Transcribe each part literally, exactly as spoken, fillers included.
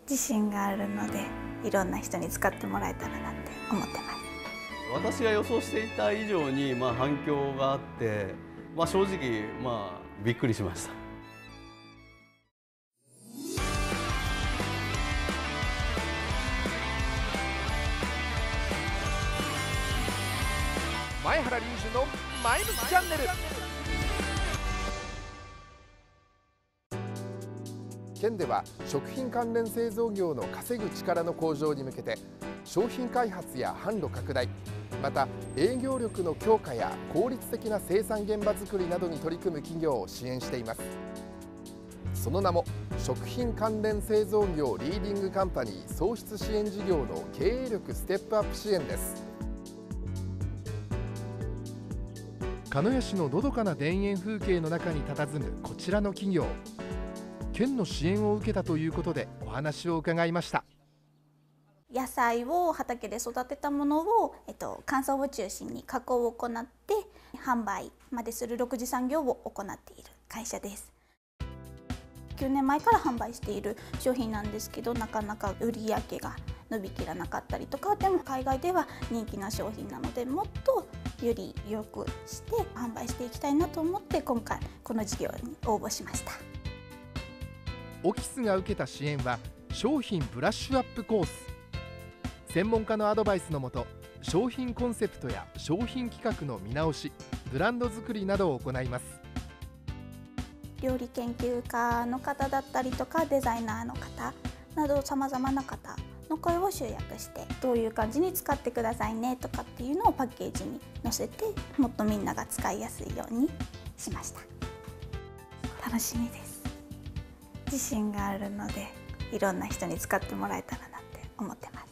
自信があるので、いろんな人に使ってもらえたらなって思ってます。 私が予想していた以上に、まあ、反響があって、まあ、正直、まあ、びっくりしました。 前原隆二の前向きチャンネル。県では食品関連製造業の稼ぐ力の向上に向けて、商品開発や販路拡大、また営業力の強化や効率的な生産現場づくりなどに取り組む企業を支援しています。その名も食品関連製造業リーディングカンパニー創出支援事業の経営力ステップアップ支援です。鹿屋市ののどかな田園風景の中に佇むこちらの企業、県の支援を受けたということでお話を伺いました。 野菜を畑で育てたものを、えっと、乾燥を中心に加工を行って販売までするろく次産業を行っている会社です。きゅうねんまえから販売している商品なんですけど、なかなか売り上げが伸びきらなかったりとか、でも海外では人気な商品なので、もっとより良くして販売していきたいなと思って、今回この事業に応募しました。 オキスが受けた支援は商品ブラッシュアップコース。専門家のアドバイスのもと、商品コンセプトや商品企画の見直し、ブランド作りなどを行います。 料理研究家の方だったりとか、デザイナーの方など、さまざまな方の声を集約して、どういう感じに使ってくださいねとかっていうのをパッケージに載せて、もっとみんなが使いやすいようにしました。楽しみです。自信があるので、いろんな人に使ってもらえたらなって思ってます。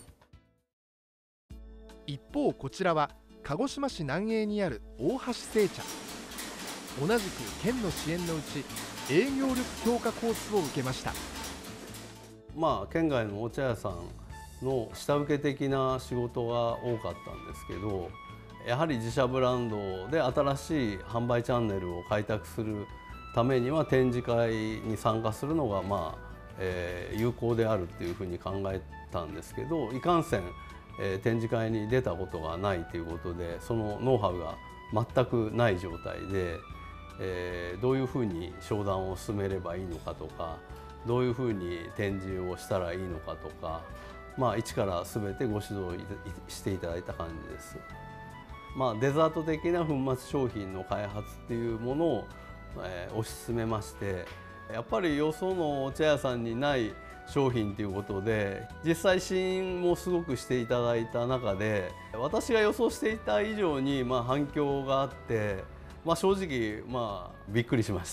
一方、こちらは鹿児島市南栄にある大橋製茶。同じく県の支援のうち営業力強化コースを受けました。 まあ、県外のお茶屋さんの下請け的な仕事が多かったんですけど、やはり自社ブランドで新しい販売チャンネルを開拓するためには、展示会に参加するのが、まあえー、有効であるっていうふうに考えたんですけど、いかんせん、えー、展示会に出たことがないということで、そのノウハウが全くない状態で、えー、どういうふうに商談を進めればいいのかとか、どういうふうに展示をしたらいいのかとか、まあ、一から全てご指導していただいた感じです。まあ、デザート的な粉末商品の開発っていうものを、えー、推し進めまして、やっぱりよそのお茶屋さんにない商品ということで、実際試飲もすごくしていただいた中で、私が予想していた以上にまあ反響があって、まあ、正直まあびっくりしました。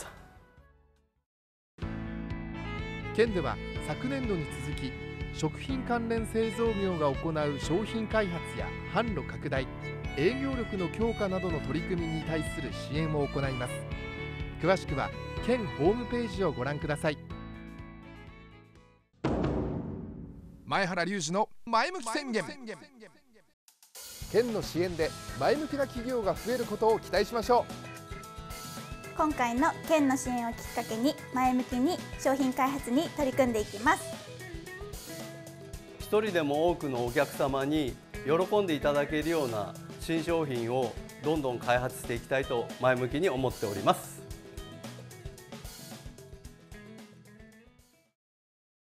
県では昨年度に続き、食品関連製造業が行う商品開発や販路拡大、営業力の強化などの取り組みに対する支援を行います。詳しくは県ホームページをご覧ください。前原隆二の前向き宣言。県の支援で前向きな企業が増えることを期待しましょう。 今回の県の支援をきっかけに、前向きに商品開発に取り組んでいきます。 一人でも多くのお客様に喜んでいただけるような新商品をどんどん開発していきたいと前向きに思っております。